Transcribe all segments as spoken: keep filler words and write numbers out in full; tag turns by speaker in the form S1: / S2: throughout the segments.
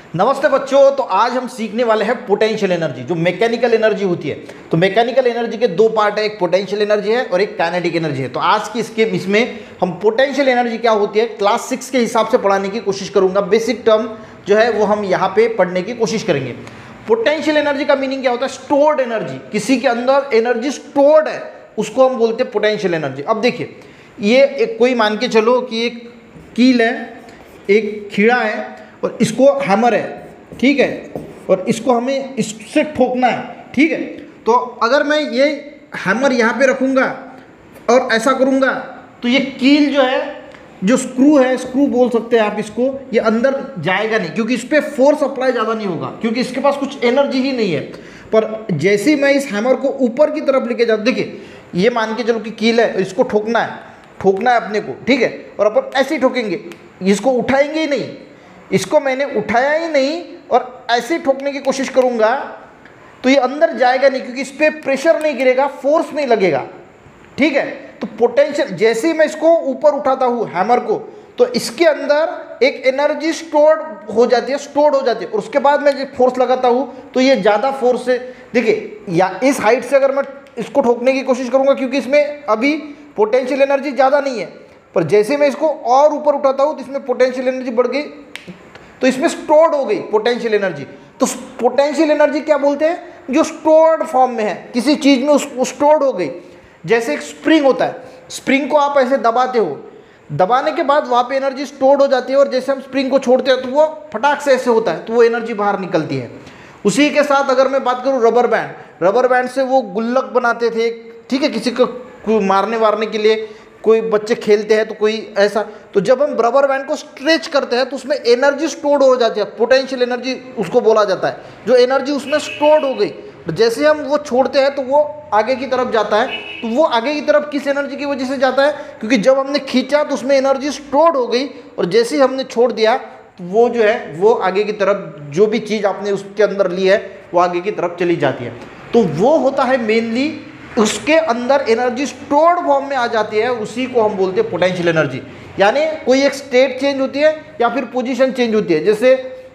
S1: नमस्ते बच्चों। तो आज हम सीखने वाले हैं पोटेंशियल एनर्जी, जो मैकेनिकल एनर्जी होती है। तो मैकेनिकल एनर्जी के दो पार्ट है, एक पोटेंशियल एनर्जी है और एक काइनेटिक एनर्जी है। तो आज की इसके इसमें हम पोटेंशियल एनर्जी क्या होती है क्लास सिक्स के हिसाब से पढ़ाने की कोशिश करूंगा। बेसिक टर्म जो है वो हम यहाँ पे पढ़ने की कोशिश करेंगे। पोटेंशियल एनर्जी का मीनिंग क्या होता है? Stored energy. किसी के अंदर एनर्जी स्टोर्ड है उसको हम बोलते हैं पोटेंशियल एनर्जी। अब देखिए, ये एक कोई मान के चलो कि एक कील है, एक खीड़ा है और इसको हैमर है, ठीक है, और इसको हमें इससे ठोकना है, ठीक है। तो अगर मैं ये हैमर यहाँ पे रखूँगा और ऐसा करूँगा तो ये कील जो है, जो स्क्रू है, स्क्रू बोल सकते हैं आप इसको, ये अंदर जाएगा नहीं क्योंकि इस पर फोर्स अप्लाई ज़्यादा नहीं होगा क्योंकि इसके पास कुछ एनर्जी ही नहीं है। पर जैसे ही मैं इस हैमर को ऊपर की तरफ लेके जाऊँ, देखिए ये मान के चलो कि कील है, इसको ठोकना है, ठोकना है अपने को, ठीक है, और अपन ऐसे ही ठोकेंगे, इसको उठाएंगे ही नहीं। इसको मैंने उठाया ही नहीं और ऐसे ही ठोकने की कोशिश करूंगा तो ये अंदर जाएगा नहीं क्योंकि इस पर प्रेशर नहीं गिरेगा, फोर्स नहीं लगेगा, ठीक है। तो पोटेंशियल, जैसे ही मैं इसको ऊपर उठाता हूँ हैमर को, तो इसके अंदर एक एनर्जी स्टोर्ड हो जाती है, स्टोर्ड हो जाती है, और उसके बाद मैं जब फोर्स लगाता हूँ तो ये ज़्यादा फोर्स से, देखिए या इस हाइट से अगर मैं इसको ठोकने की कोशिश करूँगा क्योंकि इसमें अभी पोटेंशियल एनर्जी ज़्यादा नहीं है, पर जैसे मैं इसको और ऊपर उठाता हूँ तो इसमें पोटेंशियल एनर्जी बढ़ गई, तो इसमें स्टोर्ड हो गई पोटेंशियल एनर्जी। तो पोटेंशियल एनर्जी क्या बोलते हैं? जो स्टोर्ड फॉर्म में है, किसी चीज़ में उसको स्टोर्ड हो गई। जैसे एक स्प्रिंग होता है, स्प्रिंग को आप ऐसे दबाते हो, दबाने के बाद वहाँ पे एनर्जी स्टोर्ड हो जाती है और जैसे हम स्प्रिंग को छोड़ते हैं तो वो फटाक से ऐसे होता है, तो वो एनर्जी बाहर निकलती है। उसी के साथ अगर मैं बात करूँ रबर बैंड, रबर बैंड से वो गुल्लक बनाते थे, ठीक है, किसी को मारने वारने के लिए, कोई बच्चे खेलते हैं तो कोई ऐसा। तो जब हम रबर बैंड को स्ट्रेच करते हैं तो उसमें एनर्जी स्टोर्ड हो जाती है, पोटेंशियल एनर्जी उसको बोला जाता है। जो एनर्जी उसमें स्टोर्ड हो गई, जैसे हम वो छोड़ते हैं तो वो आगे की तरफ जाता है। तो वो आगे की तरफ किस एनर्जी की वजह से जाता है? क्योंकि जब हमने खींचा तो उसमें एनर्जी स्टोर्ड हो गई और जैसे ही हमने छोड़ दिया तो वो जो है वो आगे की तरफ, जो भी चीज़ आपने उसके अंदर ली है वो आगे की तरफ चली जाती है। तो वो होता है मेनली, उसके अंदर एनर्जी स्टोर्ड फॉर्म में आ जाती है, उसी को हम बोलते हैं पोटेंशियल एनर्जी। यानी कोई एक स्टेट चेंज होती है या फिर पोजीशन चेंज होती है। जैसे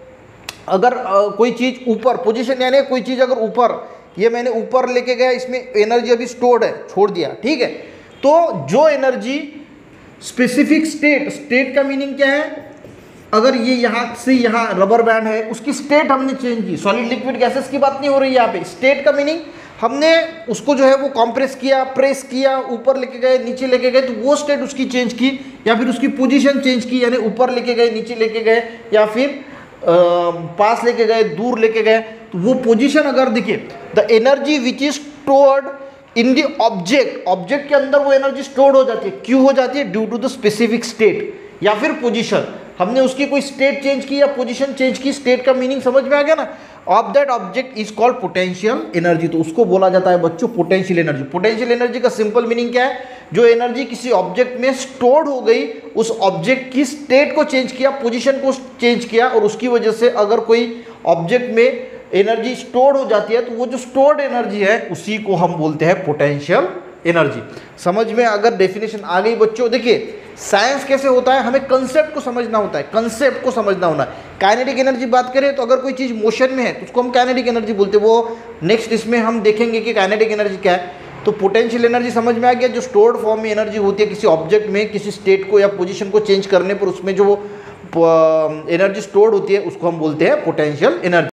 S1: अगर आ, कोई चीज़ ऊपर, पोजीशन यानी कोई चीज़ अगर ऊपर, ये मैंने ऊपर लेके गया, इसमें एनर्जी अभी स्टोर्ड है, छोड़ दिया, ठीक है। तो जो एनर्जी स्पेसिफिक स्टेट, स्टेट का मीनिंग क्या है? अगर ये यहाँ से यहाँ रबर बैंड है, उसकी स्टेट हमने चेंज की, सॉलिड लिक्विड गैसेस की बात नहीं हो रही है यहाँ पे। स्टेट का मीनिंग हमने उसको जो है वो कंप्रेस किया, प्रेस किया, ऊपर लेके गए, नीचे लेके गए, तो वो स्टेट उसकी चेंज की, या फिर उसकी पोजीशन चेंज की, यानी ऊपर लेके गए, नीचे लेके गए, या फिर आ, पास लेके गए, दूर लेके गए। तो वो पोजीशन अगर देखिए, the energy which is stored in the object, object के अंदर वो एनर्जी स्टोर्ड हो जाती है। क्यों हो जाती है? Due to the specific state या फिर पोजीशन। हमने उसकी कोई स्टेट चेंज की या पोजीशन चेंज की, स्टेट का मीनिंग समझ में आ गया ना। Of that object is called potential energy, तो उसको बोला जाता है बच्चों पोटेंशियल एनर्जी। पोटेंशियल एनर्जी का सिंपल मीनिंग क्या है? जो एनर्जी किसी ऑब्जेक्ट में स्टोर्ड हो गई, उस ऑब्जेक्ट की स्टेट को चेंज किया, पोजीशन को चेंज किया, और उसकी वजह से अगर कोई ऑब्जेक्ट में एनर्जी स्टोर्ड हो जाती है तो वो जो स्टोर्ड एनर्जी है उसी को हम बोलते हैं पोटेंशियल एनर्जी। समझ में अगर डेफिनेशन आ गई बच्चों? देखिए साइंस कैसे होता है, हमें कंसेप्ट को समझना होता है, कंसेप्ट को समझना होना है। काइनेटिक एनर्जी बात करें तो अगर कोई चीज़ मोशन में है तो उसको हम काइनेटिक एनर्जी बोलते हैं। वो नेक्स्ट इसमें हम देखेंगे कि काइनेटिक एनर्जी क्या है। तो पोटेंशियल एनर्जी समझ में आ गया, जो स्टोर्ड फॉर्म में एनर्जी होती है किसी ऑब्जेक्ट में, किसी स्टेट को या पोजीशन को चेंज करने पर उसमें जो एनर्जी स्टोर्ड होती है उसको हम बोलते हैं पोटेंशियल एनर्जी।